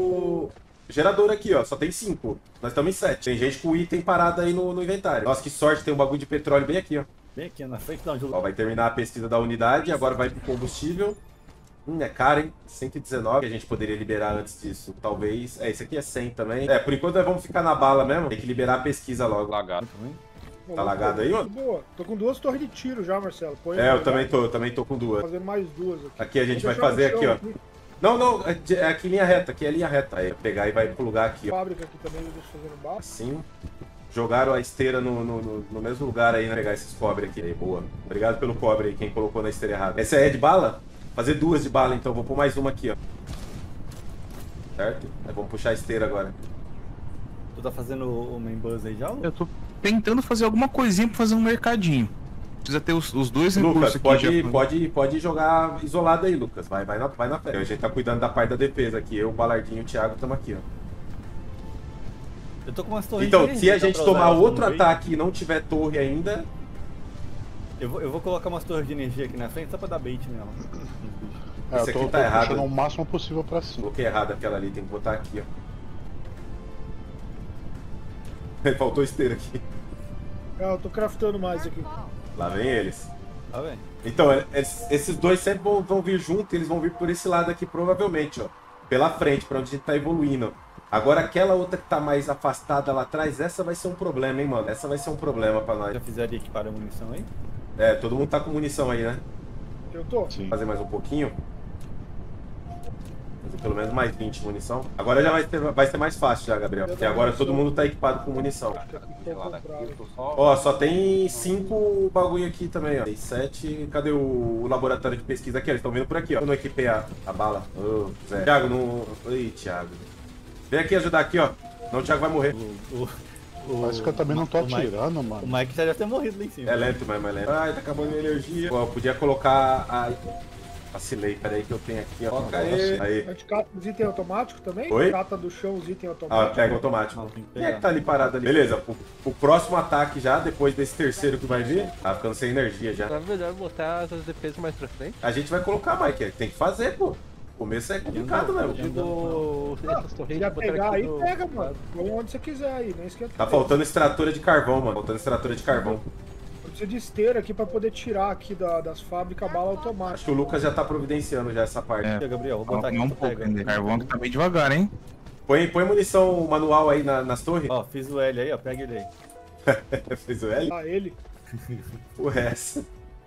[SPEAKER 1] o gerador aqui, ó. Só tem cinco. Nós estamos em sete. Tem gente com item parado aí no, no inventário. Nossa, que sorte, tem um bagulho de petróleo bem aqui, ó.
[SPEAKER 2] Bem aqui na frente, não,
[SPEAKER 1] Ó, vai terminar a pesquisa da unidade, agora vai pro combustível. Hum, é caro, hein? cento e dezenove, que a gente poderia liberar antes disso, talvez. É, esse aqui é cem também. É, por enquanto nós vamos ficar na bala mesmo. Tem que liberar a pesquisa logo.
[SPEAKER 3] Lagado.
[SPEAKER 1] Tá lagado aí, mano?
[SPEAKER 5] Boa. Tô com duas torres de tiro já, Marcelo. Põe
[SPEAKER 1] É, eu
[SPEAKER 5] aí,
[SPEAKER 1] também tô, eu também tô com duas.
[SPEAKER 5] fazendo mais duas aqui.
[SPEAKER 1] Aqui a gente
[SPEAKER 5] Vou
[SPEAKER 1] vai
[SPEAKER 5] deixar no
[SPEAKER 1] fazer
[SPEAKER 5] chão
[SPEAKER 1] aqui, ó. Não, não, é de- é aqui linha reta, aqui é linha reta. Aí pegar e vai pro lugar aqui, ó.
[SPEAKER 5] Fábrica aqui também, eu deixo fazendo bala.
[SPEAKER 1] Assim. Jogaram a esteira no, no, no- no mesmo lugar aí, né? Pegar esses cobre aqui. Aí, boa. Obrigado pelo cobre aí, quem colocou na esteira errada. Essa é de bala? Fazer duas de bala, então. Vou pôr mais uma aqui, ó. Certo? Aí vamos puxar a esteira agora.
[SPEAKER 2] Tu tá fazendo o main buzz aí já, Lu?
[SPEAKER 6] Eu tô tentando fazer alguma coisinha pra fazer um mercadinho. Precisa ter os, os dois
[SPEAKER 1] Lucas,
[SPEAKER 6] recursos aqui.
[SPEAKER 1] pode,
[SPEAKER 6] já.
[SPEAKER 1] pode, pode jogar isolado aí, Lucas. Vai, vai, na, vai na fé. A gente tá cuidando da parte da defesa aqui. Eu, o Balardinho e o Thiago estamos aqui, ó.
[SPEAKER 2] Eu tô com umas torres
[SPEAKER 1] Então,
[SPEAKER 2] de
[SPEAKER 1] se a
[SPEAKER 2] energia,
[SPEAKER 1] gente
[SPEAKER 2] dá pra usar
[SPEAKER 1] tomar
[SPEAKER 2] elas
[SPEAKER 1] outro
[SPEAKER 2] no meio?
[SPEAKER 1] ataque e não tiver torre ainda,
[SPEAKER 2] Eu vou, eu vou colocar umas torres de energia aqui na frente só pra dar bait nela.
[SPEAKER 8] É,
[SPEAKER 1] Esse
[SPEAKER 8] eu tô,
[SPEAKER 1] aqui tá
[SPEAKER 8] tô
[SPEAKER 1] errado.
[SPEAKER 8] puxando o máximo possível pra cima.
[SPEAKER 1] coloquei errado aquela ali, tem que botar aqui, ó. Faltou esteira aqui.
[SPEAKER 5] É, eu tô craftando mais aqui.
[SPEAKER 1] Lá vem eles.
[SPEAKER 2] Tá vendo?
[SPEAKER 1] Então, eles- esses dois sempre vão, vão vir junto, eles vão vir por esse lado aqui, provavelmente, ó. Pela frente, pra onde a gente tá evoluindo. Agora, aquela outra que tá mais afastada lá atrás, essa vai ser um problema, hein, mano? Essa vai ser um problema pra nós.
[SPEAKER 2] Já fizeram de equipar a munição aí?
[SPEAKER 1] É, todo mundo tá com munição aí, né?
[SPEAKER 5] Eu tô.
[SPEAKER 8] Sim.
[SPEAKER 1] Fazer mais um pouquinho. Fazer pelo menos mais vinte de munição. Agora já vai ser, vai ser mais fácil já, Gabriel. Porque agora todo mundo tá equipado com munição.
[SPEAKER 7] Gelado aqui, eu tô só.
[SPEAKER 1] Ó, só tem cinco bagulho aqui também, ó. Tem sete. Cadê o, o laboratório de pesquisa aqui? Eles estão vindo por aqui, ó. Eu não equipei a, a bala. Ô, Zé. Thiago, não. Oi, Thiago. Vem aqui ajudar aqui, ó. Não, o Thiago vai morrer.
[SPEAKER 2] O, o, o,
[SPEAKER 8] Parece que eu também não tô
[SPEAKER 2] o Mike-
[SPEAKER 8] atirando,
[SPEAKER 2] O
[SPEAKER 8] mano.
[SPEAKER 2] Mike já deve ter morrido lá em cima.
[SPEAKER 1] É lento, mas é lento. Ai, tá acabando minha energia. Ó, eu podia colocar a. Vacilei, peraí que eu tenho aqui, ó. Coloca aí. Aí.
[SPEAKER 5] A gente cata os itens automáticos também?
[SPEAKER 1] Oi?
[SPEAKER 5] Cata do chão os itens
[SPEAKER 1] Ah,
[SPEAKER 5] automáticos.
[SPEAKER 1] pega automático.
[SPEAKER 2] Não, tem que
[SPEAKER 1] Quem é que
[SPEAKER 2] pegar.
[SPEAKER 1] tá ali parado ali? Beleza, o, o próximo ataque já, depois desse terceiro que vai vir, tá ficando sem energia já.
[SPEAKER 4] Não é melhor botar as defesas mais pra frente?
[SPEAKER 1] A gente vai colocar, Mike. Tem que fazer, pô. O começo é complicado, né?
[SPEAKER 4] Digo, essas
[SPEAKER 5] Se
[SPEAKER 4] torres
[SPEAKER 5] já
[SPEAKER 4] botaram
[SPEAKER 5] pegar
[SPEAKER 4] aqui
[SPEAKER 5] aí,
[SPEAKER 4] do-
[SPEAKER 5] pega, mano. Põe onde você quiser aí, nem esquenta.
[SPEAKER 1] Tá faltando extratora de carvão, mano. Faltando extratora de carvão.
[SPEAKER 5] Eu preciso de esteira aqui pra poder tirar aqui da- das fábricas bala
[SPEAKER 1] Acho
[SPEAKER 5] automática.
[SPEAKER 1] que o Lucas já tá providenciando já essa parte.
[SPEAKER 6] É.
[SPEAKER 2] Aqui, Gabriel, vou
[SPEAKER 6] Vou
[SPEAKER 2] botar aqui
[SPEAKER 6] um
[SPEAKER 2] tu
[SPEAKER 6] pouco
[SPEAKER 2] pega.
[SPEAKER 6] ainda. Carvão que tá bem devagar, hein?
[SPEAKER 1] Põe, põe munição manual aí na- nas torres.
[SPEAKER 2] Ó, fiz o L aí, ó, pega ele aí.
[SPEAKER 1] Fez o L?
[SPEAKER 5] Ah, ele.
[SPEAKER 1] O resto.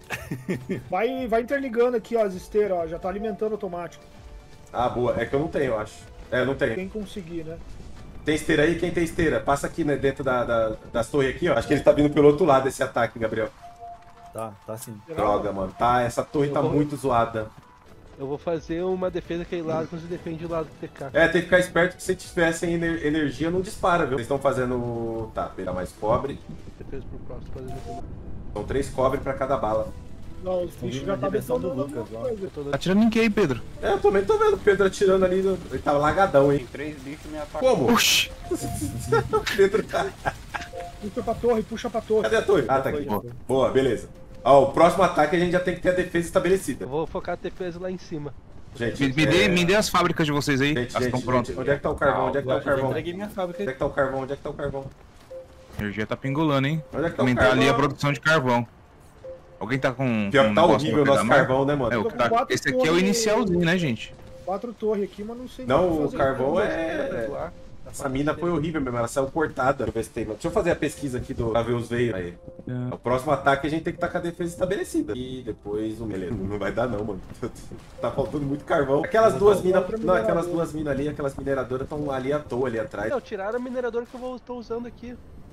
[SPEAKER 5] Vai, vai interligando aqui, ó, as esteiras, ó. Já tá alimentando automático.
[SPEAKER 1] Ah, boa. É que eu não tenho, eu acho. É, eu não tenho.
[SPEAKER 5] Quem conseguir, né?
[SPEAKER 1] Tem esteira aí? Quem tem esteira? Passa aqui, né, dentro da, da- das torres aqui, ó. Acho que ele tá vindo pelo outro lado esse ataque, Gabriel.
[SPEAKER 2] Tá, tá sim.
[SPEAKER 1] Droga, mano. Tá, essa torre tá muito zoada.
[SPEAKER 4] Eu vou fazer uma defesa aquele lado quando você defende do lado do T K.
[SPEAKER 1] É, tem que ficar esperto que se tiver sem ener- energia, não dispara, viu? Vocês estão fazendo... Tá, pegar mais cobre.
[SPEAKER 4] Defesa pro próximo fazer defesa.
[SPEAKER 1] São três cobre pra cada bala.
[SPEAKER 5] Não, os
[SPEAKER 2] Estão
[SPEAKER 5] bichos
[SPEAKER 2] vindo
[SPEAKER 5] já
[SPEAKER 2] na
[SPEAKER 5] tá
[SPEAKER 2] direção do
[SPEAKER 5] detonando
[SPEAKER 2] Lucas,
[SPEAKER 5] alguma
[SPEAKER 2] ó.
[SPEAKER 5] coisa.
[SPEAKER 4] Eu tô
[SPEAKER 6] Tá tirando em que aí, Pedro?
[SPEAKER 1] É, eu também tô vendo o Pedro atirando ali. no- Ele tá lagadão, hein?
[SPEAKER 7] Tem três bichos me atacando.
[SPEAKER 1] Como?
[SPEAKER 6] Oxi!
[SPEAKER 1] O Pedro tá...
[SPEAKER 5] Puxa pra torre, puxa pra torre.
[SPEAKER 1] Cadê a torre? Ah, tá
[SPEAKER 2] Foi,
[SPEAKER 1] aqui.
[SPEAKER 2] já foi.
[SPEAKER 1] Boa, beleza. Ó, o próximo ataque a gente já tem que ter a defesa estabelecida.
[SPEAKER 4] Eu vou focar a defesa lá em cima.
[SPEAKER 1] Gente,
[SPEAKER 6] Me, me,
[SPEAKER 1] é...
[SPEAKER 6] dê, me dê as fábricas de vocês aí.
[SPEAKER 1] Gente,
[SPEAKER 6] Elas
[SPEAKER 1] gente,
[SPEAKER 6] estão prontas.
[SPEAKER 1] gente, onde é que tá o carvão? Onde é que tá o
[SPEAKER 2] Eu já
[SPEAKER 1] carvão?
[SPEAKER 2] entreguei minha fábrica
[SPEAKER 1] Onde é
[SPEAKER 2] aí.
[SPEAKER 1] que tá o carvão? Onde é que tá o carvão?
[SPEAKER 6] A energia tá pingolando, hein?
[SPEAKER 1] Onde é que tá o
[SPEAKER 6] Aumentar
[SPEAKER 1] carvão?
[SPEAKER 6] ali a produção de carvão. Alguém tá com.
[SPEAKER 1] Pior
[SPEAKER 6] com
[SPEAKER 1] que tá
[SPEAKER 6] um negócio
[SPEAKER 1] horrível o
[SPEAKER 6] pra
[SPEAKER 1] nosso
[SPEAKER 6] pegar mais?
[SPEAKER 1] carvão, né,
[SPEAKER 6] É,
[SPEAKER 1] mano?
[SPEAKER 6] o
[SPEAKER 5] Tô
[SPEAKER 6] que
[SPEAKER 5] com
[SPEAKER 6] tá-
[SPEAKER 5] quatro
[SPEAKER 6] esse aqui é o
[SPEAKER 5] torres.
[SPEAKER 6] inicialzinho, né, gente?
[SPEAKER 5] Quatro torres aqui, mas não sei
[SPEAKER 1] Não,
[SPEAKER 5] nem
[SPEAKER 1] o
[SPEAKER 5] fazer
[SPEAKER 1] carvão
[SPEAKER 5] tudo.
[SPEAKER 1] é... Essa mina foi horrível mesmo, ela saiu cortada. Deixa eu ver se tem... Deixa eu fazer a pesquisa aqui do... pra ver os veios aí.
[SPEAKER 6] É.
[SPEAKER 1] O próximo ataque a gente tem que estar com a defesa estabelecida. E depois o beleza. Não vai dar não, mano. Tá faltando muito carvão. Aquelas duas minas... Não, aquelas duas minas ali, aquelas mineradoras estão ali à toa, ali atrás.
[SPEAKER 4] Não, tiraram a mineradora que eu vou- tô usando aqui.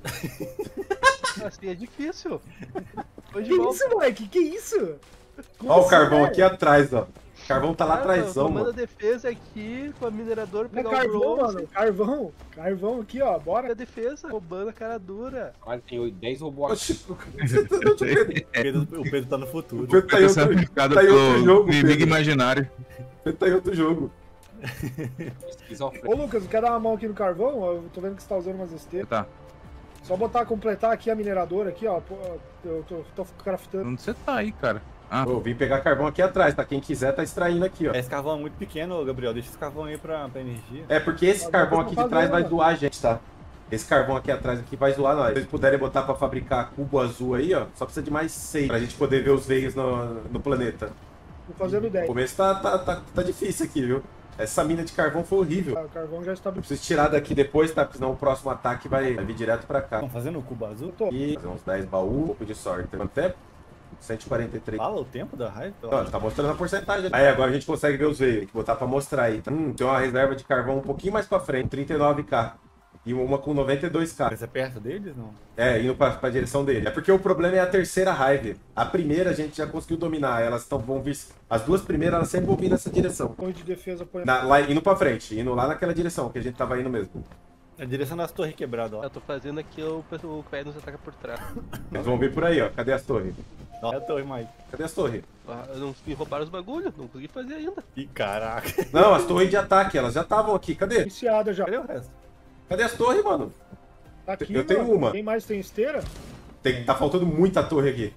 [SPEAKER 4] Assim é difícil. Foi de
[SPEAKER 5] Que
[SPEAKER 4] volta.
[SPEAKER 5] isso, moleque? Que isso? Como
[SPEAKER 1] Ó o
[SPEAKER 5] assim,
[SPEAKER 1] carvão
[SPEAKER 5] velho?
[SPEAKER 1] aqui atrás, ó. O carvão tá lá
[SPEAKER 4] Ah,
[SPEAKER 1] atrásão,
[SPEAKER 4] tomando a
[SPEAKER 1] mano.
[SPEAKER 4] defesa aqui com a mineradora,
[SPEAKER 5] Não é
[SPEAKER 4] pegar o
[SPEAKER 5] carvão,
[SPEAKER 4] bronze.
[SPEAKER 5] mano. Carvão. Carvão aqui, ó.
[SPEAKER 4] Olha a
[SPEAKER 5] Bora.
[SPEAKER 4] defesa, roubando a cara dura.
[SPEAKER 7] Olha, tem dez robôs aqui.
[SPEAKER 1] Oxi, o Pedro-
[SPEAKER 2] Pedro- O Pedro tá no
[SPEAKER 1] o
[SPEAKER 2] futuro.
[SPEAKER 1] Pedro tá em
[SPEAKER 6] Essa
[SPEAKER 1] outro,
[SPEAKER 6] picada
[SPEAKER 1] tá em outro
[SPEAKER 6] do
[SPEAKER 1] jogo,
[SPEAKER 6] inimigo
[SPEAKER 1] Pedro.
[SPEAKER 6] imaginário.
[SPEAKER 1] O Pedro tá em outro jogo.
[SPEAKER 7] Esquizofrênico.
[SPEAKER 5] Ô, Lucas, quer dar uma mão aqui no carvão? Eu tô vendo que você tá usando umas esteiras.
[SPEAKER 6] Tá.
[SPEAKER 5] Só botar, completar aqui a mineradora aqui, ó. Pô, eu tô, tô craftando.
[SPEAKER 6] Onde você tá aí, cara? Ah,
[SPEAKER 1] Ô, vim pegar carvão aqui atrás, tá? Quem quiser tá extraindo aqui, ó.
[SPEAKER 2] Esse carvão é muito pequeno, Gabriel. Deixa esse carvão aí pra, pra energia.
[SPEAKER 1] É porque esse
[SPEAKER 5] Mas
[SPEAKER 1] carvão
[SPEAKER 5] eu tô
[SPEAKER 1] aqui de trás
[SPEAKER 5] fazendo,
[SPEAKER 1] vai
[SPEAKER 5] né?
[SPEAKER 1] doar a gente, tá? Esse carvão aqui atrás aqui vai zoar nós. Se vocês puderem botar pra fabricar cubo azul aí, ó, só precisa de mais seis pra gente poder ver os veios no, no planeta.
[SPEAKER 5] Tô fazendo
[SPEAKER 1] O
[SPEAKER 5] dez.
[SPEAKER 1] começo tá, tá, tá, tá difícil aqui, viu? Essa mina de carvão foi horrível.
[SPEAKER 5] Ah, o carvão já está...
[SPEAKER 1] Eu preciso tirar daqui depois, tá? Porque senão o próximo ataque vai, vai vir direto pra cá.
[SPEAKER 2] Estão fazendo o cubo azul?
[SPEAKER 5] Tô.
[SPEAKER 1] E fazer uns dez baús, um pouco de sorte. Quanto tempo? cento e quarenta e três.
[SPEAKER 2] Fala o tempo da raiva?
[SPEAKER 1] Não, tá mostrando a porcentagem. Aí agora a gente consegue ver os veios. Tem que botar pra mostrar aí. Tá? Hum, tem uma reserva de carvão um pouquinho mais pra frente, trinta e nove K. E uma com noventa e dois K.
[SPEAKER 2] Você é perto deles, não?
[SPEAKER 1] É, indo pra, pra direção dele. É porque o problema é a terceira hive. A primeira a gente já conseguiu dominar. Elas tão, vão vir. As duas primeiras elas sempre vão vir nessa direção.
[SPEAKER 5] Torre de defesa põe...
[SPEAKER 1] Na, lá, indo pra frente, indo lá naquela direção que a gente tava indo mesmo.
[SPEAKER 2] A direção das torres quebradas, ó.
[SPEAKER 4] Eu tô fazendo aqui, o, o Pé nos ataca por trás.
[SPEAKER 1] Eles vão vir por aí, ó. Cadê as torres?
[SPEAKER 2] Ó, é a torre, Mike.
[SPEAKER 1] Cadê as torres?
[SPEAKER 4] Ah, eu não me roubaram os bagulhos, não consegui fazer ainda.
[SPEAKER 2] Ih, caraca.
[SPEAKER 1] Não, as torres de ataque, elas já estavam aqui. Cadê?
[SPEAKER 5] Iniciada já.
[SPEAKER 2] Cadê o resto?
[SPEAKER 1] Cadê as torres, mano?
[SPEAKER 5] Tá aqui,
[SPEAKER 1] Eu tenho
[SPEAKER 5] mano.
[SPEAKER 1] uma.
[SPEAKER 5] Quem mais tem esteira?
[SPEAKER 1] Tem, tá faltando muita torre aqui.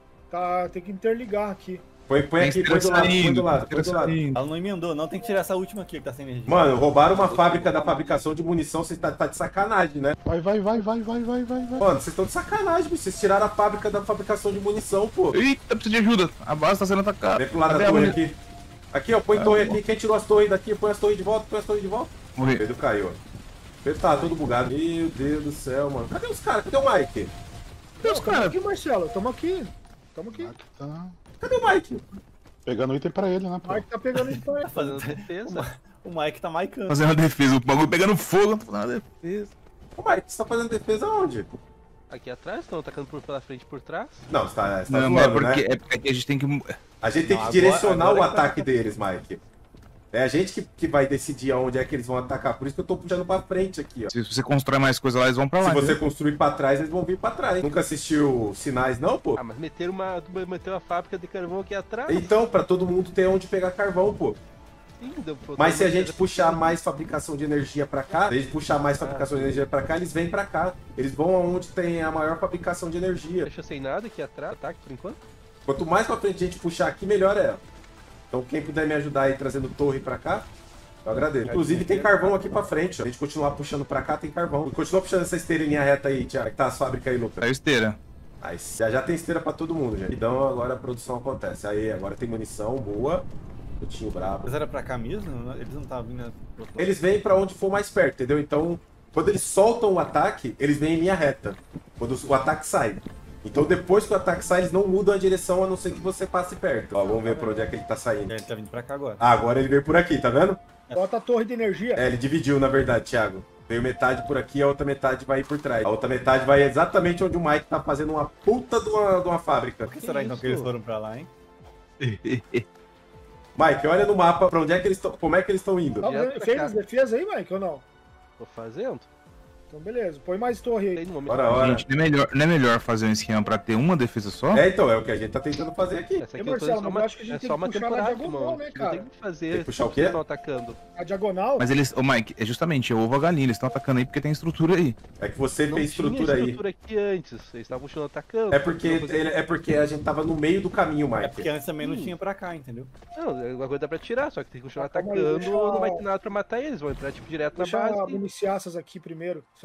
[SPEAKER 5] Tá, tem que interligar aqui.
[SPEAKER 1] Põe, põe
[SPEAKER 6] Tem
[SPEAKER 1] aqui, põe do
[SPEAKER 6] esteira
[SPEAKER 1] lado, põe
[SPEAKER 6] saindo,
[SPEAKER 1] do lado, põe
[SPEAKER 6] esteira
[SPEAKER 1] do lado.
[SPEAKER 6] saindo.
[SPEAKER 2] Ela não emendou, não. Tem que tirar essa última aqui que tá sem energia.
[SPEAKER 1] Mano, roubaram uma fábrica da fabricação de munição, vocês tá, tá de sacanagem, né?
[SPEAKER 8] Vai, vai, vai, vai, vai, vai, vai, vai.
[SPEAKER 1] Mano, vocês estão de sacanagem, bicho. Vocês tiraram a fábrica da fabricação de munição, pô.
[SPEAKER 6] Eita, preciso de ajuda. A base tá sendo atacada.
[SPEAKER 1] Vem pro lado
[SPEAKER 6] Cadê
[SPEAKER 1] da
[SPEAKER 6] a
[SPEAKER 1] torre
[SPEAKER 6] muni-
[SPEAKER 1] aqui. Aqui, ó, põe torre aqui. Quem tirou as torres daqui, põe as torres de volta, põe as torres de volta. O
[SPEAKER 6] Morri.
[SPEAKER 1] Pedro caiu, ó. Pedro tá todo bugado. Meu Deus do céu, mano. Cadê os caras? Cadê o Mike?
[SPEAKER 5] Não,
[SPEAKER 6] os
[SPEAKER 5] tamo
[SPEAKER 6] caras?
[SPEAKER 5] aqui, Marcelo. Tamo aqui. Tamo aqui.
[SPEAKER 8] Tá
[SPEAKER 1] Cadê o Mike?
[SPEAKER 8] pegando item pra ele, né,
[SPEAKER 5] O
[SPEAKER 8] pô?
[SPEAKER 5] Mike tá pegando isso pra
[SPEAKER 4] Tá fazendo defesa.
[SPEAKER 2] O Mike tá maicando.
[SPEAKER 6] Fazendo uma defesa. O bagulho pegando fogo, eu tô fazendo uma defesa.
[SPEAKER 1] Ô, Mike, você tá fazendo defesa onde?
[SPEAKER 4] Aqui atrás, estão atacando por, pela frente e por trás.
[SPEAKER 1] Não, você tá, você tá
[SPEAKER 6] Não, mas é
[SPEAKER 1] zoando,
[SPEAKER 6] porque,
[SPEAKER 1] né?
[SPEAKER 6] é porque a gente tem que.
[SPEAKER 1] A gente tem
[SPEAKER 2] Não,
[SPEAKER 1] que
[SPEAKER 2] agora-
[SPEAKER 1] direcionar
[SPEAKER 2] agora
[SPEAKER 1] o
[SPEAKER 2] que tá-
[SPEAKER 1] ataque deles, Mike. É a gente que, que vai decidir aonde é que eles vão atacar. Por isso que eu tô puxando pra frente aqui, ó.
[SPEAKER 6] Se você constrói mais coisa lá, eles vão pra lá.
[SPEAKER 1] Se você
[SPEAKER 6] entendeu?
[SPEAKER 1] construir pra trás, eles vão vir pra trás. Nunca assistiu Sinais, não, pô?
[SPEAKER 4] Ah, mas meteram uma, meteram uma fábrica de carvão aqui atrás.
[SPEAKER 1] Então, pra todo mundo ter onde pegar carvão, pô.
[SPEAKER 4] Sim, deu pra-
[SPEAKER 1] Mas se a
[SPEAKER 4] deu
[SPEAKER 1] gente
[SPEAKER 4] pra-
[SPEAKER 1] puxar mais fabricação de energia pra cá, se a gente puxar mais fabricação de energia pra cá, eles vêm pra cá. Eles vão aonde tem a maior fabricação de energia.
[SPEAKER 4] Deixa sem nada aqui atrás, ataque por enquanto.
[SPEAKER 1] Quanto mais pra frente a gente puxar aqui, melhor é. Então quem puder me ajudar aí trazendo torre pra cá, eu agradeço. Inclusive tem carvão aqui pra frente, ó. Se a gente continuar puxando pra cá, tem carvão. Continua puxando essa esteira em linha reta aí, Thiago. Que tá as fábricas aí, Lucas.
[SPEAKER 6] Tá esteira.
[SPEAKER 1] Aí, já, já tem esteira pra todo mundo, gente. Então agora a produção acontece. Aí, agora tem munição boa. Putinho brabo.
[SPEAKER 2] Mas era pra cá mesmo? Eles não estavam vindo... pro-
[SPEAKER 1] Eles vêm pra onde for mais perto, entendeu? Então, quando eles soltam o ataque, eles vêm em linha reta. Quando o ataque sai. Então depois que o ataque sai, eles não mudam a direção, a não ser que você passe perto. Ó, vamos ver por onde é que ele tá saindo.
[SPEAKER 2] Ele tá vindo pra cá agora.
[SPEAKER 1] Ah, agora ele veio por aqui, tá vendo?
[SPEAKER 5] Bota a torre de energia.
[SPEAKER 1] É, ele dividiu, na verdade, Thiago. Veio metade por aqui, a outra metade vai ir por trás. A outra metade vai exatamente onde o Mike tá fazendo uma puta de uma, de uma fábrica.
[SPEAKER 2] Por que será então que eles foram pra lá, hein?
[SPEAKER 1] Mike, olha no mapa pra onde é que eles estão. Como é que eles estão indo?
[SPEAKER 5] Tá,
[SPEAKER 4] Direto pra
[SPEAKER 5] fez
[SPEAKER 4] cá.
[SPEAKER 5] as defesas aí, Mike, ou não?
[SPEAKER 4] Tô fazendo.
[SPEAKER 5] Então beleza, põe mais torre aí.
[SPEAKER 4] Tem no momento.
[SPEAKER 1] Ora, ora.
[SPEAKER 6] Gente, não é, melhor, não é melhor fazer um esquema pra ter uma defesa só?
[SPEAKER 1] É, então, é o que a gente tá tentando fazer aqui.
[SPEAKER 4] Essa
[SPEAKER 5] Ei,
[SPEAKER 4] aqui eu tô
[SPEAKER 5] Marcelo,
[SPEAKER 4] só
[SPEAKER 5] mas
[SPEAKER 4] uma,
[SPEAKER 5] eu acho que a gente
[SPEAKER 4] é
[SPEAKER 5] tem
[SPEAKER 4] só
[SPEAKER 5] que
[SPEAKER 4] uma
[SPEAKER 5] puxar na
[SPEAKER 4] temporada,
[SPEAKER 5] diagonal,
[SPEAKER 4] mano.
[SPEAKER 5] né,
[SPEAKER 4] Não
[SPEAKER 5] cara?
[SPEAKER 4] tem que fazer.
[SPEAKER 1] Tem que puxar o quê?
[SPEAKER 4] Eles estão atacando.
[SPEAKER 5] A diagonal.
[SPEAKER 6] Mas eles. Ô, Mike, é justamente, é ovo a galinha, eles estão atacando aí porque tem estrutura aí.
[SPEAKER 1] É que você
[SPEAKER 4] Não
[SPEAKER 1] fez estrutura
[SPEAKER 4] tinha
[SPEAKER 1] aí.
[SPEAKER 4] estrutura aqui antes. Eles estavam continuando atacando.
[SPEAKER 1] É porque,
[SPEAKER 4] Não fazia-
[SPEAKER 1] ele- é porque a gente tava no meio do caminho,
[SPEAKER 2] É
[SPEAKER 1] Mike.
[SPEAKER 2] porque antes também não
[SPEAKER 4] Sim.
[SPEAKER 2] tinha pra cá, entendeu?
[SPEAKER 4] Não, alguma coisa dá pra tirar, só que tem que continuar
[SPEAKER 5] Ah, calma aí,
[SPEAKER 4] atacando,
[SPEAKER 5] deixa eu-
[SPEAKER 4] não vai ter nada pra matar eles, vão entrar tipo direto
[SPEAKER 5] Deixa
[SPEAKER 4] na base.
[SPEAKER 5] municiar essas aqui primeiro.